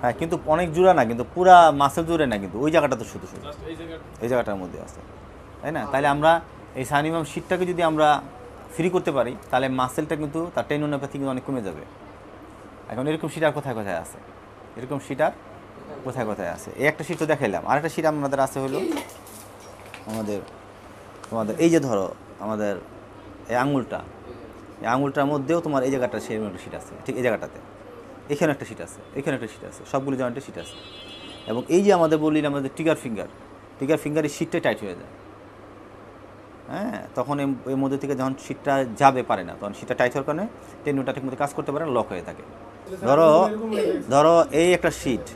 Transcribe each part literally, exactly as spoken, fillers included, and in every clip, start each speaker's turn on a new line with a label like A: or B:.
A: হ্যাঁ কিন্তু অনেক জোড়া না, কিন্তু পুরা মাসেল জুড়ে না, কিন্তু ওই জায়গাটা তো শুধু শুধু এই জায়গাটার মধ্যে আছে, তাই না? তাহলে আমরা এই সাইনোভিয়াম শীটটাকে যদি আমরা ফ্রি করতে পারি তাহলে মাসেলটা কিন্তু তার টেন্ডনোপ্যাথি কিন্তু অনেক কমে যাবে। এখন এরকম শীট আর কোথায় কোথায় আছে, এরকম শীট আর কোথায় কোথায় আছে? এই একটা শীট তো দেখাইলাম, আর একটা শীট আমাদের আছে হলো আমাদের তোমাদের এই যে ধরো আমাদের এই আঙুলটা, এই আঙুলটার মধ্যেও তোমার এই জায়গাটা সেরকম একটা শীট আছে, ঠিক এই জায়গাটাতে এখানে একটা শীট আছে, এখানে একটা শীট আছে, সবগুলো জয়েন্টে শীট আছে। এবং এই যে আমাদের বলি আমাদের ট্রিগার ফিঙ্গার, ট্রিগার ফিঙ্গারের শীটটাই টাইট হয়ে যায়। হ্যাঁ, তখন এর মধ্যে থেকে যখন শীটটা যাবে পারে না, তখন শীটটা টাইট হওয়ার কারণে টেন্ডনটা ঠিক মতো কাজ করতে পারে না, লক হয়ে থাকে। ধরো ধরো এই একটা শীট,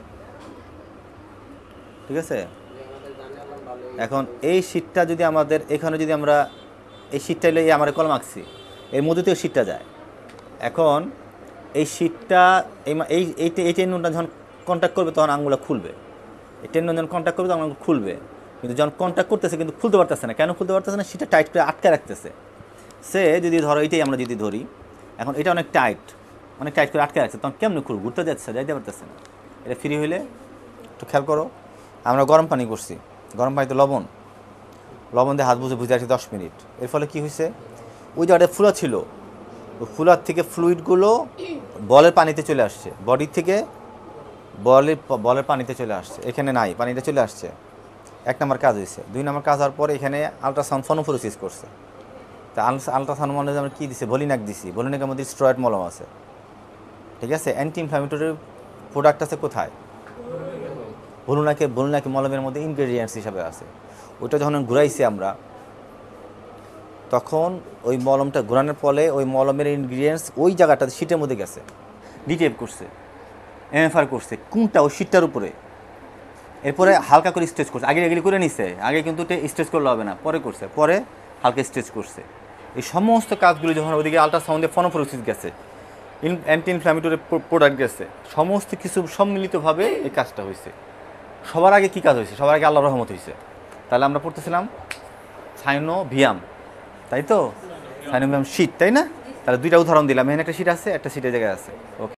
A: ঠিক আছে? এখন এই শীটটা যদি আমাদের এখানে যদি আমরা এই শীটটা এলে এই আমার কলম আঁকছি, এর মধ্যে থেকে শীটটা যায়। এখন এই শীটটা এই এই এই টেন্ডনটা যখন কন্ট্যাক্ট করবে তখন আঙুলটা খুলবে, এই টেন্ডন যখন কন্ট্যাক্ট করবে তখন আঙুল খুলবে, কিন্তু যখন কন্ট্যাক্ট করতেছে কিন্তু খুলতে পারতেছে না। কেন খুলতে পারতেছে না? শীটটা টাইট করে আটকে রাখতেছে। সে যদি ধরো এইটাই আমরা যদি ধরি, এখন এটা অনেক টাইট, অনেক টাইট করে আটকে রাখছে, তখন কেমন খুলব? ঘুরতে যাচ্ছে, যাইতে পারতেছে না। এটা ফ্রি হইলে একটু খেয়াল করো, আমরা গরম পানি করছি, গরম পানিতে লবণ লবণ দিয়ে হাত বুঝে বুঝে আসি দশ মিনিট। এর ফলে কী হয়েছে, ওই জায়গাটা ফুলা ছিল, ওই ফুলার থেকে ফ্লুইডগুলো বলের পানিতে চলে আসছে, বডি থেকে বলের বলের পানিতে চলে আসছে, এখানে নাই, পানিটা চলে আসছে। এক নম্বর কাজ হয়েছে। দুই নম্বর কাজ হওয়ার পরে এখানে আলট্রাসাউন্ড ফনোফোরেসিস করছে। তা আলট্রাসাউন্ড মনে আমরা কী দিছে, ভলিনাক দিছি, ভলিনাকের মধ্যে স্টেরয়েড মলম আছে, ঠিক আছে? অ্যান্টি ইনফ্ল্যামেটরি প্রোডাক্ট আছে কোথায়? ভলুনাকে ভলুনাকে মলমের মধ্যে ইনগ্রেডিয়েন্টস হিসাবে আছে। ওইটা যখন ঘুরাইছি আমরা, তখন ওই মলমটা ঘোরানোর ফলে ওই মলমের ইনগ্রিডিয়েন্টস ওই জায়গাটাতে শীটের মধ্যে গেছে, ডিটেপ করছে, এমএফআর করছে, কোনটা ওই শীটটার উপরে। এরপরে হালকা করে স্ট্রেচ করছে, আগে এগুলি করে নিছে, আগে কিন্তু স্ট্রেচ করলে হবে না, পরে করছে, পরে হালকা স্ট্রেচ করছে। এই সমস্ত কাজগুলি যখন ওইদিকে আলট্রাসাউন্ডে ফনোফোরেসিস গেছে, ইন অ্যান্টি ইনফ্ল্যামেটরি প্রোডাক্ট গেছে, সমস্ত কিছু সম্মিলিতভাবে এই কাজটা হয়েছে। সবার আগে কী কাজ হয়েছে? সবার আগে আল্লাহর রহমত হয়েছে। তাহলে আমরা পড়তেছিলাম সাইনোভিয়াম, তাই তো? সাইনোভিয়াম শীট, তাই না? তাহলে দুইটা উদাহরণ দিলাম, এখানে একটা শীট আছে, একটা শীটের জায়গায় আছে। ওকে।